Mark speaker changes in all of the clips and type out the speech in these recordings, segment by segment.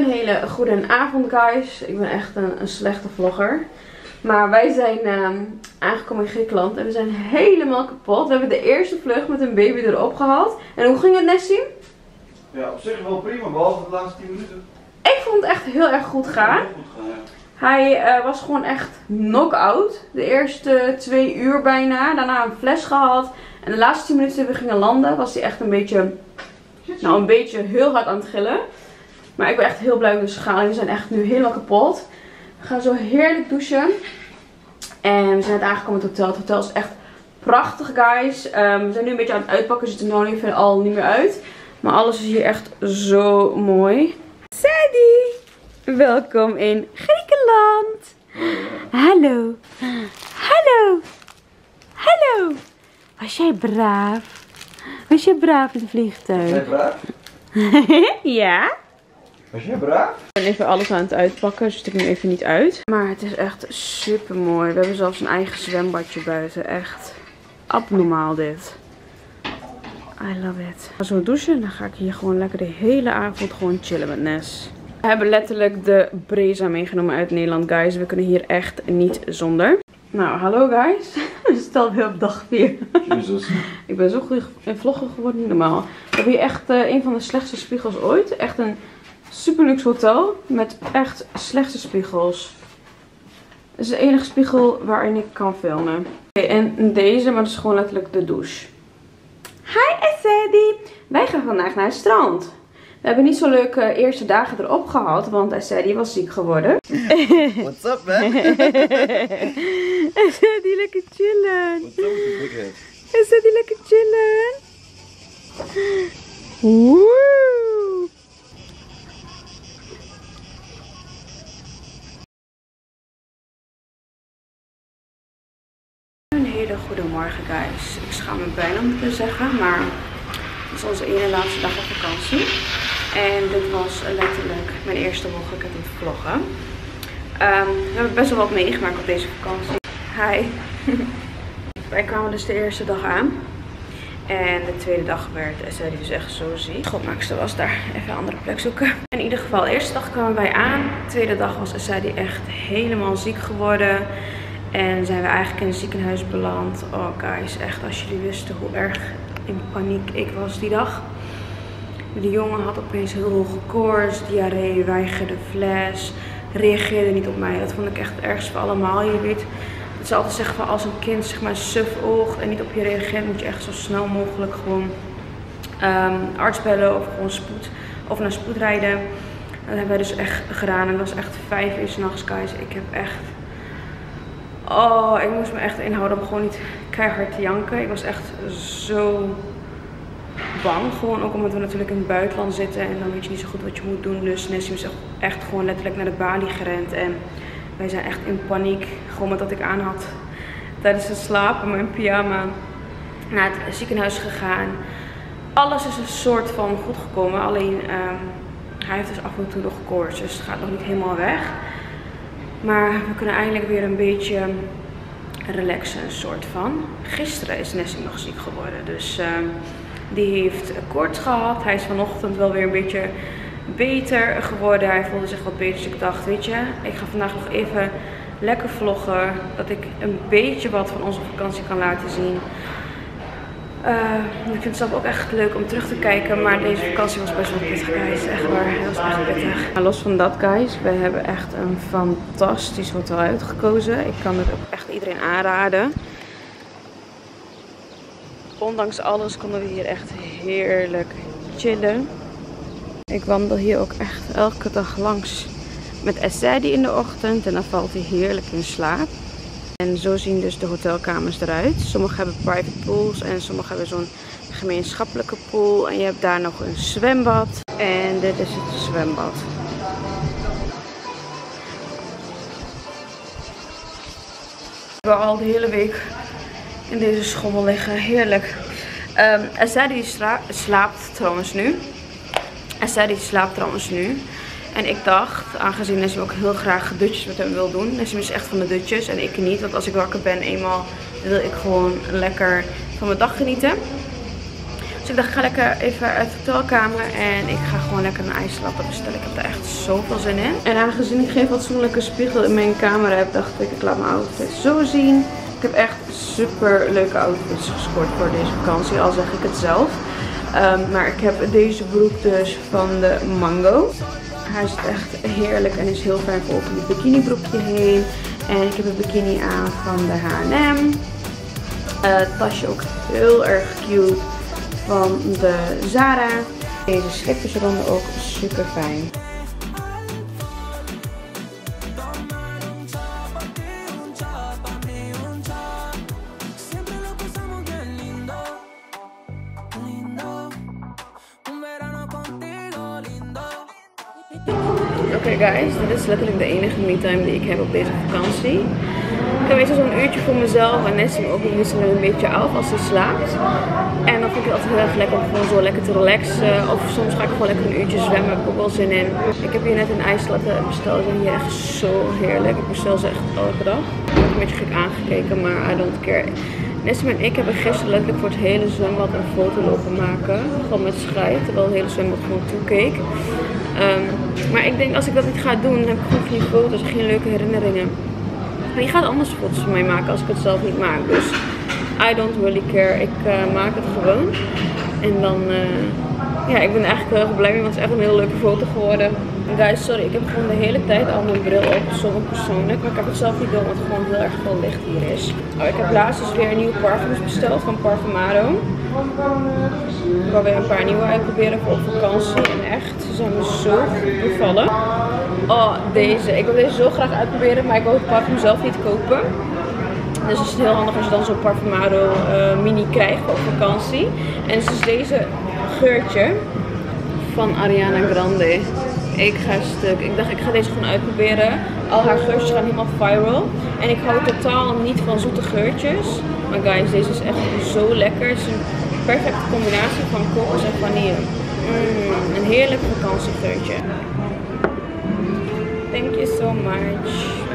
Speaker 1: Een hele goede avond, guys. Ik ben echt een slechte vlogger. Maar wij zijn aangekomen in Griekenland en we zijn helemaal kapot. We hebben de eerste vlucht met een baby erop gehad. En hoe ging het, Nessim?
Speaker 2: Ja, op zich wel prima, behalve de laatste 10 minuten.
Speaker 1: Ik vond het echt heel erg goed gaan. Hij was gewoon echt knock-out. De eerste 2 uur bijna. Daarna een fles gehad. En de laatste 10 minuten toen we gingen landen was hij echt een beetje heel hard aan het gillen. Maar ik ben echt heel blij met de schaal. We zijn echt nu helemaal kapot. We gaan zo heerlijk douchen. En we zijn net aangekomen in het hotel. Het hotel is echt prachtig, guys. We zijn nu een beetje aan het uitpakken. We zitten nu even al niet meer uit. Maar alles is hier echt zo mooi. Sadie! Welkom in Griekenland. Hallo. Hallo. Hallo. Was jij braaf? Was jij braaf in het vliegtuig?
Speaker 2: Was jij braaf?
Speaker 1: Ja.
Speaker 2: Was jij braaf?
Speaker 1: Ik ben even alles aan het uitpakken, dus ik nu even niet uit. Maar het is echt super mooi. We hebben zelfs een eigen zwembadje buiten. Echt abnormaal dit. I love it. Ik ga zo douchen en dan ga ik hier gewoon lekker de hele avond gewoon chillen met Nes. We hebben letterlijk de Breza meegenomen uit Nederland, guys. We kunnen hier echt niet zonder. Nou, hallo guys. Stel weer op dag 4.
Speaker 2: Jezus.
Speaker 1: Ik ben zo goed in vloggen geworden, niet normaal. We hebben hier echt een van de slechtste spiegels ooit. Echt een super luxe hotel met echt slechte spiegels. Het is de enige spiegel waarin ik kan filmen. Okay, en deze, maar dat is gewoon letterlijk de douche. Hi Sadie! Wij gaan vandaag naar het strand. We hebben niet zo leuke eerste dagen erop gehad, want Sadie was ziek geworden.
Speaker 2: What's up, man?
Speaker 1: Sadie lekker chillen.
Speaker 2: What's up with the big head?
Speaker 1: Sadie lekker chillen. Woe! Een hele goede morgen, guys. Ik schaam me bijna om te zeggen, maar het is onze ene laatste dag op vakantie. En dit was letterlijk mijn eerste mogelijkheid om te vloggen. We hebben best wel wat meegemaakt op deze vakantie. Hi. Wij kwamen dus de eerste dag aan. En de tweede dag werd Sadie dus echt zo ziek. De schoonmaakster was daar. Even een andere plek zoeken. In ieder geval, de eerste dag kwamen wij aan. De tweede dag was Sadie echt helemaal ziek geworden. En zijn we eigenlijk in het ziekenhuis beland. Oh guys, echt als jullie wisten hoe erg in paniek ik was die dag. De jongen had opeens heel hoge koorts, diarree, weigerde fles, reageerde niet op mij. Dat vond ik echt het ergste van allemaal. Je weet, dat ze altijd zeggen van als een kind zeg maar suf oogt en niet op je reageert, moet je echt zo snel mogelijk gewoon arts bellen of gewoon naar spoed rijden. Dat hebben wij dus echt gedaan en dat was echt 5 uur 's nachts, guys. Ik heb echt... Oh, ik moest me echt inhouden om gewoon niet keihard te janken. Ik was echt zo bang. Gewoon ook omdat we natuurlijk in het buitenland zitten en dan weet je niet zo goed wat je moet doen. Dus Nessim is echt gewoon letterlijk naar de balie gerend. En wij zijn echt in paniek. Gewoon met wat ik aan had tijdens het slapen, mijn pyjama, naar het ziekenhuis gegaan. Alles is een soort van goed gekomen. Alleen hij heeft dus af en toe nog koorts. Dus het gaat nog niet helemaal weg. Maar we kunnen eindelijk weer een beetje relaxen, een soort van. Gisteren is Nessim nog ziek geworden, dus die heeft koorts gehad. Hij is vanochtend wel weer een beetje beter geworden. Hij voelde zich wat beter, dus ik dacht, weet je, ik ga vandaag nog even lekker vloggen. Dat ik een beetje wat van onze vakantie kan laten zien. Ik vind het zelf ook echt leuk om terug te kijken, maar deze vakantie was best wel pittig, guys. Echt waar, het was echt pittig. Maar los van dat, guys, we hebben echt een fantastisch hotel uitgekozen. Ik kan het ook echt iedereen aanraden. Ondanks alles konden we hier echt heerlijk chillen. Ik wandel hier ook echt elke dag langs met Sadie in de ochtend en dan valt hij heerlijk in slaap. En zo zien dus de hotelkamers eruit. Sommige hebben private pools en sommige hebben zo'n gemeenschappelijke pool. En je hebt daar nog een zwembad. En dit is het zwembad. We hebben al de hele week in deze schommel liggen. Heerlijk. Sadie slaapt trouwens nu. En ik dacht, aangezien Nessim ook heel graag dutjes met hem wil doen. Nessim is echt van de dutjes en ik niet. Want als ik wakker ben eenmaal, wil ik gewoon lekker van mijn dag genieten. Dus ik dacht, ik ga lekker even uit de hotelkamer en ik ga gewoon lekker een ijslatte bestellen. Ik heb er echt zoveel zin in. En aangezien ik geen fatsoenlijke spiegel in mijn kamer heb, dacht ik laat mijn outfit zo zien. Ik heb echt super leuke outfits gescoord voor deze vakantie, al zeg ik het zelf. Maar ik heb deze broek dus van de Mango. Hij is echt heerlijk en is heel fijn voor over het bikini broekje heen. En ik heb een bikini aan van de H&M. Het tasje ook heel erg cute van de Zara. Deze slippers ronden ook super fijn. Oké guys, dit is letterlijk de enige me-time die ik heb op deze vakantie. Ik heb meestal zo'n uurtje voor mezelf en Nessim ook wisselen een beetje af als ze slaapt. En dan vind ik het altijd heel erg lekker om gewoon zo lekker te relaxen. Of soms ga ik gewoon lekker een uurtje zwemmen, heb ik ook wel zin in. Ik heb hier net een ijslatte besteld, ze zijn hier echt zo heerlijk. Ik bestel ze echt elke dag. Ik heb een beetje gek aangekeken, maar I don't care. Nessim en ik hebben gisteren letterlijk voor het hele zwembad een foto lopen maken. Gewoon met schijt, terwijl het hele zwembad gewoon toekeek. Maar ik denk als ik dat niet ga doen, dan heb ik gewoon geen foto's, geen leuke herinneringen. Maar je gaat anders foto's van mij maken als ik het zelf niet maak. Dus I don't really care. Ik maak het gewoon. En dan, ja, ik ben eigenlijk heel erg blij mee, want het is echt een hele leuke foto geworden. En guys, sorry, ik heb gewoon de hele tijd al mijn bril op, zo persoonlijk. Maar ik heb het zelf niet door, want het gewoon heel erg veel licht hier is. Oh, ik heb laatst dus weer nieuwe parfums besteld van Parfumado. Ik wil weer een paar nieuwe uitproberen voor op vakantie. En echt, ze zijn me zo goed bevallen. Oh, deze. Ik wil deze zo graag uitproberen, maar ik wil het parfum zelf niet kopen. Dus het is heel handig als je dan zo'n Parfumado mini krijgt op vakantie. En het is deze geurtje van Ariana Grande. Ik ga stuk. Ik dacht, ik ga deze gewoon uitproberen. Al haar geurtjes gaan helemaal viral. En ik hou totaal niet van zoete geurtjes. Maar guys, deze is echt zo lekker. Het is een perfecte combinatie van kokos en vanille. Een heerlijk vakantiegeurtje. Thank you so much.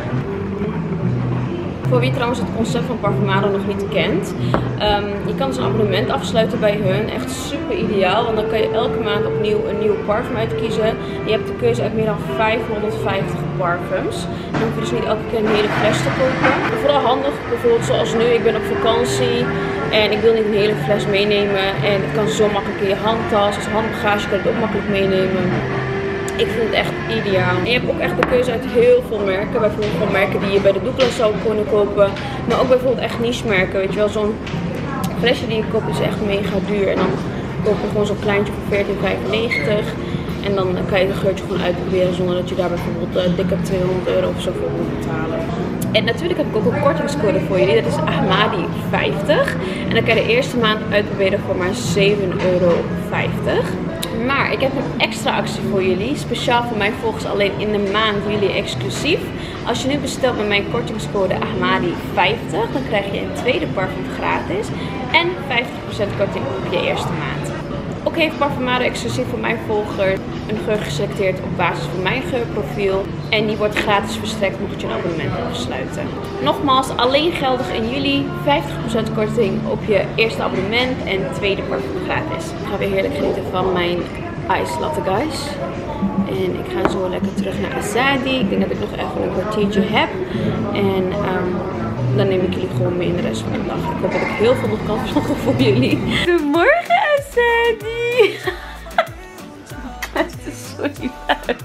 Speaker 1: Voor wie trouwens het concept van Parfumado nog niet kent. Je kan dus een abonnement afsluiten bij hun. Echt super ideaal. Want dan kan je elke maand opnieuw een nieuw parfum uitkiezen. Je hebt de keuze uit meer dan 550 parfums. Dan hoef je dus niet elke keer een hele fles te kopen. Vooral handig, bijvoorbeeld zoals nu. Ik ben op vakantie. En ik wil niet een hele fles meenemen. En het kan zo makkelijk in je handtas. Als handbagage kan je het ook makkelijk meenemen. Ik vind het echt ideaal. En je hebt ook echt de keuze uit heel veel merken. Bijvoorbeeld van merken die je bij de Douglas zou kunnen kopen. Maar ook bijvoorbeeld echt niche merken. Weet je wel, zo'n flesje die je koopt is echt mega duur. En dan koop je gewoon zo'n kleintje voor €14,95. En dan kan je het geurtje gewoon uitproberen zonder dat je daar bijvoorbeeld dikke €200 of zo voor moet betalen. En natuurlijk heb ik ook een kortingscode voor jullie. Dat is Ahmadi50. En dan kan je de eerste maand uitproberen voor maar €7,50. Maar ik heb een extra actie voor jullie. Speciaal voor mijn volgers alleen in de maand jullie exclusief. Als je nu bestelt met mijn kortingscode Ahmadi50, dan krijg je een tweede parfum gratis. En 50% korting op je eerste maand. Ook heeft Parfumado exclusief voor mijn volgers een geur geselecteerd op basis van mijn geurprofiel. En die wordt gratis verstrekt mocht je een abonnement afsluiten. Nogmaals, alleen geldig in juli. 50% korting op je eerste abonnement en tweede parfum gratis. Ik ga weer heerlijk genieten van mijn ice latte, guys. En ik ga zo lekker terug naar Azadi. Ik denk dat ik nog even een kwartiertje heb. En dan neem ik jullie gewoon mee in de rest van de dag. Ik hoop dat ik heel veel nog kan vloggen voor jullie. Goedemorgen, Azadi. Het is zo niet uit.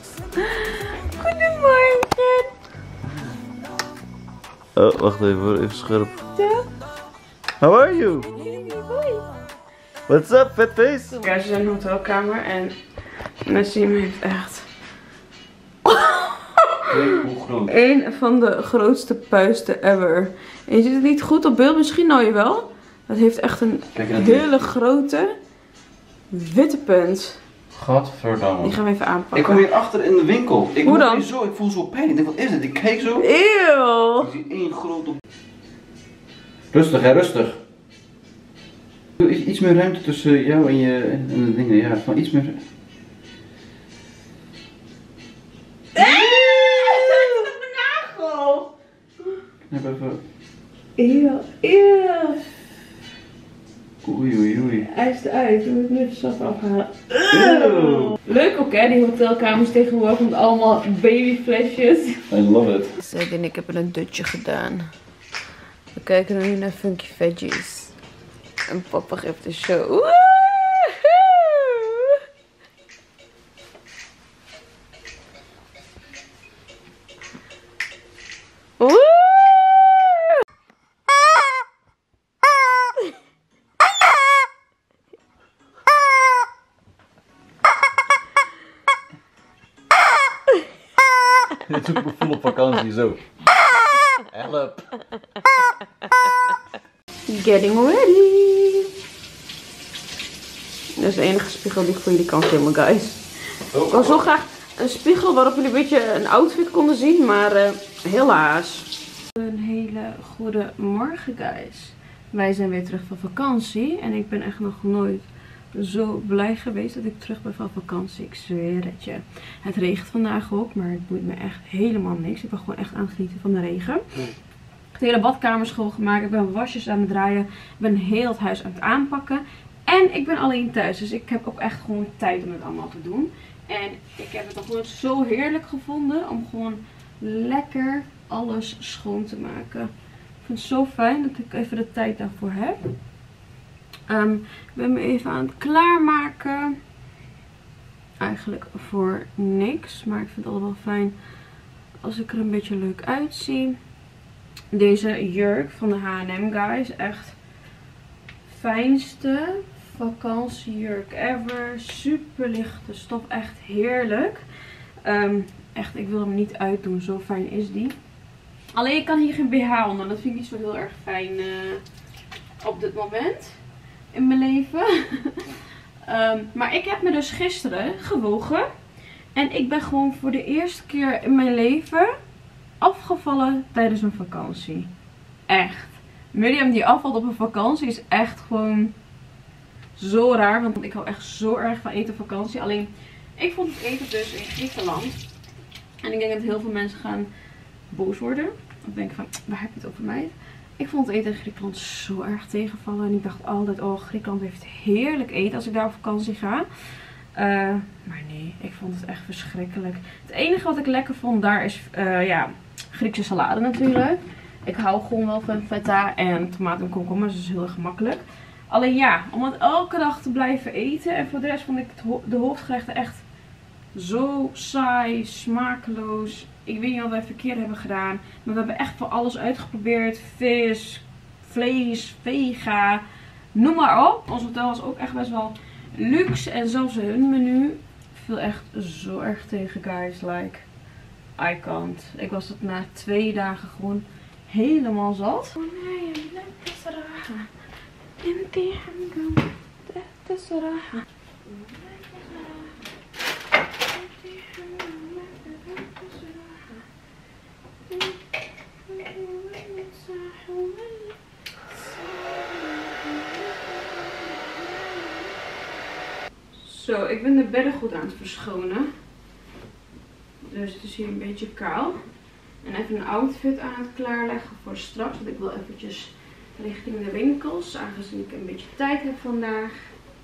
Speaker 1: Goedemorgen.
Speaker 2: Oh, wacht even scherp. How are you?
Speaker 1: Hoi.
Speaker 2: What's up, fat face?
Speaker 1: Kijk, we zijn in de hotelkamer en Nessim heeft echt een van de grootste puisten ever. En je ziet het niet goed op beeld, misschien nou je wel. Het heeft echt een hele grote witte punt.
Speaker 2: Godverdamme.
Speaker 1: Die gaan we even aanpakken.
Speaker 2: Ik kom hier achter in de winkel.
Speaker 1: Hoe dan?
Speaker 2: Ik voel zo pijn. Ik denk, wat is dit? Ik kijk zo.
Speaker 1: Eeuw.
Speaker 2: Ik zie één grote... Rustig hè, rustig. Iets meer ruimte tussen jou en de dingen. Ja, van iets meer... Knip even.
Speaker 1: Eeuw.
Speaker 2: Oei, oei, oei.
Speaker 1: Hij is eruit. We moeten nu de stof afhalen. Leuk ook hè, die hotelkamers tegenwoordig met allemaal babyflesjes.
Speaker 2: I love it.
Speaker 1: Zeg en ik heb een dutje gedaan. We kijken nu naar Funky Veggies. En papa geeft de show. Woehoe! Woehoe!
Speaker 2: Dit is ook vol op vakantie zo. Help.
Speaker 1: Getting ready. Dat is de enige spiegel die ik voor jullie kan filmen, guys.
Speaker 2: Oh.
Speaker 1: Ik wil zo graag een spiegel waarop jullie een beetje een outfit konden zien, maar helaas. Een hele goede morgen, guys. Wij zijn weer terug van vakantie en ik ben echt nog nooit zo blij geweest dat ik terug ben van vakantie. Ik zweer het je. Het regent vandaag ook, maar het boeit me echt helemaal niks. Ik ben gewoon echt aan het genieten van de regen. De hele badkamer schoongemaakt. Ik ben wasjes aan het draaien. Ik ben heel het huis aan het aanpakken. En ik ben alleen thuis. Dus ik heb ook echt gewoon tijd om het allemaal te doen. En ik heb het nog nooit zo heerlijk gevonden om gewoon lekker alles schoon te maken. Ik vind het zo fijn dat ik even de tijd daarvoor heb. Ik ben me even aan het klaarmaken. Eigenlijk voor niks. Maar ik vind het altijd wel fijn als ik er een beetje leuk uitzie. Deze jurk van de H&M, guys. Echt fijnste vakantiejurk ever. Super lichte stof. Echt heerlijk. Echt, ik wil hem niet uitdoen. Zo fijn is die. Alleen je kan hier geen BH onder. Dat vind ik niet zo heel erg fijn op dit moment in mijn leven. Maar ik heb me dus gisteren gewogen. En ik ben gewoon voor de eerste keer in mijn leven afgevallen tijdens een vakantie. Echt. Miriam die afvalt op een vakantie is echt gewoon zo raar. Want ik hou echt zo erg van eten op vakantie. Alleen, ik vond het eten dus in Griekenland. En ik denk dat heel veel mensen gaan boos worden. Of denken van, waar heb je het over mij? Ik vond het eten in Griekenland zo erg tegenvallen. En ik dacht altijd, oh, Griekenland heeft heerlijk eten als ik daar op vakantie ga. Maar nee, ik vond het echt verschrikkelijk. Het enige wat ik lekker vond daar is, Griekse salade natuurlijk. Ik hou gewoon wel van feta en tomaten en komkommers. Dus heel erg gemakkelijk. Alleen ja, om het elke dag te blijven eten. En voor de rest vond ik de hoofdgerechten echt zo saai, smakeloos. Ik weet niet wat wij verkeerd hebben gedaan. Maar we hebben echt voor alles uitgeprobeerd. Vis, vlees, vega. Noem maar op. Ons hotel was ook echt best wel luxe. En zelfs hun menu viel echt zo erg tegen, guys. Like, I can't. Ik was het na 2 dagen gewoon helemaal zat. Oh nee, Zo, ik ben de beddengoed aan het verschonen. Dus het is hier een beetje kaal. En even een outfit aan het klaarleggen voor straks. Want ik wil eventjes richting de winkels. Aangezien ik een beetje tijd heb vandaag.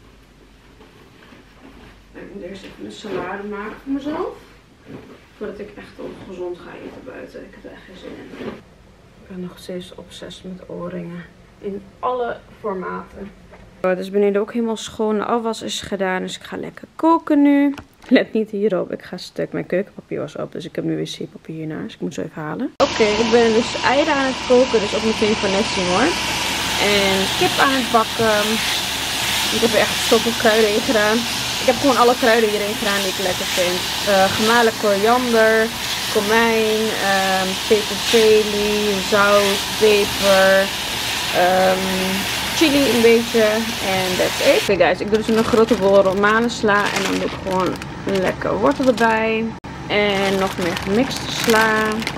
Speaker 1: Ik moet eerst even een salade maken voor mezelf. Voordat ik echt ongezond ga eten buiten. Ik heb er echt geen zin in. Ik ben nog steeds obsessief met oorringen. In alle formaten. Het is beneden ook helemaal schoon. De afwas is gedaan. Dus ik ga lekker koken nu. Let niet hierop. Ik ga stuk. Mijn keukenpapier was op. Dus ik heb nu wc-papier hiernaast. Dus ik moet zo even halen. Oké, ik ben dus eieren aan het koken. Dus ook meteen van Nessie hoor. En kip aan het bakken. Ik heb er echt zoveel kruiden in gedaan. Ik heb gewoon alle kruiden hierin gedaan die ik lekker vind. Gemalen koriander, komijn, peterselie, zout, peper, chili een beetje. En that's it. Oké guys, ik doe dus een grote bol romanensla. En dan doe ik gewoon lekker wortel erbij. En nog meer gemixte sla.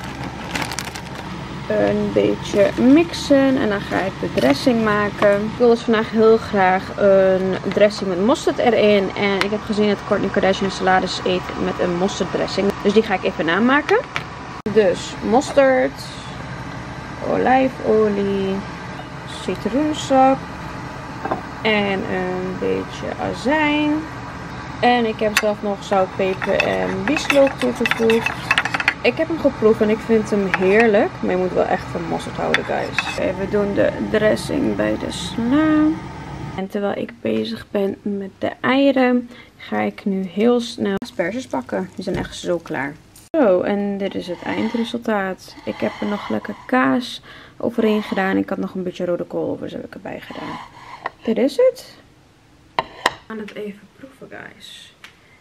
Speaker 1: Een beetje mixen en dan ga ik de dressing maken. Ik wil dus vandaag heel graag een dressing met mosterd erin. En ik heb gezien dat Kourtney Kardashian salades eet met een mosterd-dressing. Dus die ga ik even namaken. Dus mosterd, olijfolie, citroensap, En een beetje azijn. En ik heb zelf nog zout, peper en bieslook toegevoegd. Ik heb hem geproefd en ik vind hem heerlijk. Maar je moet wel echt van mosterd houden, guys. We doen de dressing bij de sla. En terwijl ik bezig ben met de eieren, ga ik nu heel snel asperges bakken. Die zijn echt zo klaar. Zo, en dit is het eindresultaat. Ik heb er nog lekker kaas overheen gedaan. Ik had nog een beetje rode kool over, dus heb ik erbij gedaan. Dit is het. We gaan het even proeven, guys.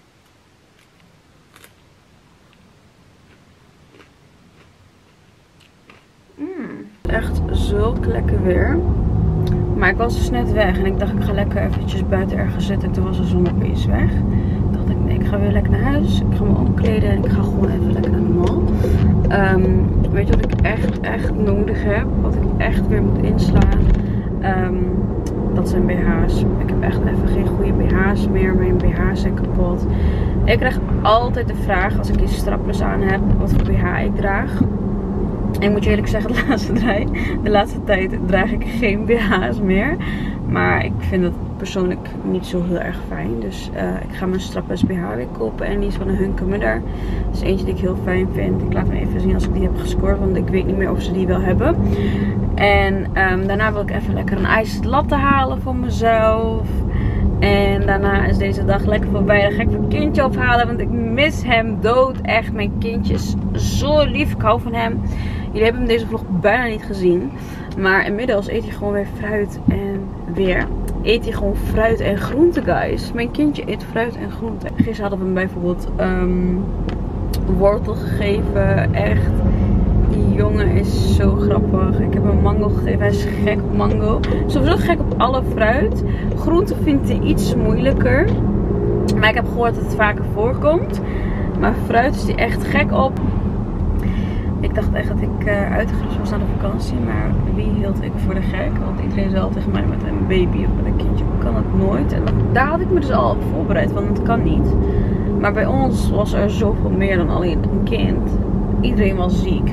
Speaker 1: Echt zulk lekker weer. Maar ik was dus net weg en ik dacht ik ga lekker eventjes buiten ergens zitten. En toen was de zon opeens weg. Toen dacht ik nee, ik ga weer lekker naar huis. Ik ga me omkleden en ik ga gewoon even lekker naar de mall. Weet je wat ik echt nodig heb? Wat ik echt weer moet inslaan? Dat zijn BH's. Ik heb echt even geen goede BH's meer. Mijn BH's zijn kapot. Ik krijg altijd de vraag als ik die strapless aan heb wat voor BH ik draag. En ik moet je eerlijk zeggen, de laatste tijd draag ik geen BH's meer. Maar ik vind dat persoonlijk niet zo heel erg fijn. Dus ik ga mijn strapless BH weer kopen. En die is van een Hunkemuller. Dat is eentje die ik heel fijn vind. Ik laat hem even zien als ik die heb gescoord. Want ik weet niet meer of ze die wel hebben. En daarna wil ik even lekker een iced latte halen voor mezelf. En daarna is deze dag lekker voorbij. Dan ga ik mijn kindje ophalen. Want ik mis hem dood. Echt, mijn kindje is zo lief. Ik hou van hem. Jullie hebben hem deze vlog bijna niet gezien. Maar inmiddels eet hij gewoon weer fruit. En weer eet hij gewoon fruit en groente, guys. Mijn kindje eet fruit en groente. Gisteren hadden we hem bijvoorbeeld wortel gegeven. Echt. Die jongen is zo grappig. Ik heb hem mango gegeven. Hij is gek op mango. Sowieso gek op alle fruit. Groente vindt hij iets moeilijker. Maar ik heb gehoord dat het vaker voorkomt. Maar fruit is hij echt gek op. Ik dacht echt dat ik uitgerust was naar de vakantie. Maar wie hield ik voor de gek? Want iedereen zei al tegen mij met een baby of met een kindje kan het nooit. En daar had ik me dus al op voorbereid. Want het kan niet. Maar bij ons was er zoveel meer dan alleen een kind. Iedereen was ziek.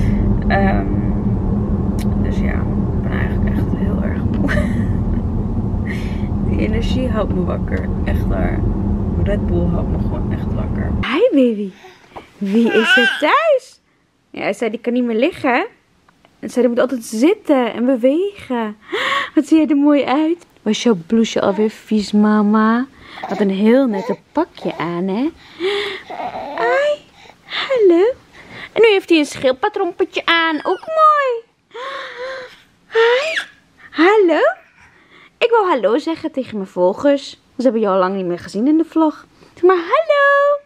Speaker 1: Dus ja, ik ben eigenlijk echt heel erg moe. Die energie houdt me wakker. Echt waar. Red Bull houdt me gewoon echt wakker. Hi baby. Wie is er thuis? Ja, hij zei die kan niet meer liggen. En zei die moet altijd zitten en bewegen. Wat zie je er mooi uit. Was jouw blouseje alweer vies, mama? Had een heel nette pakje aan, hè? Hi. Hallo. En nu heeft hij een schildpadtrompetje aan. Ook mooi. Hi. Hallo. Ik wil hallo zeggen tegen mijn volgers. Ze hebben je al lang niet meer gezien in de vlog. Zeg maar hallo.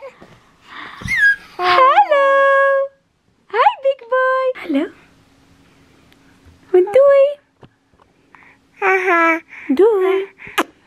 Speaker 1: Hallo. Hi big boy. Hallo. Doei. Doei.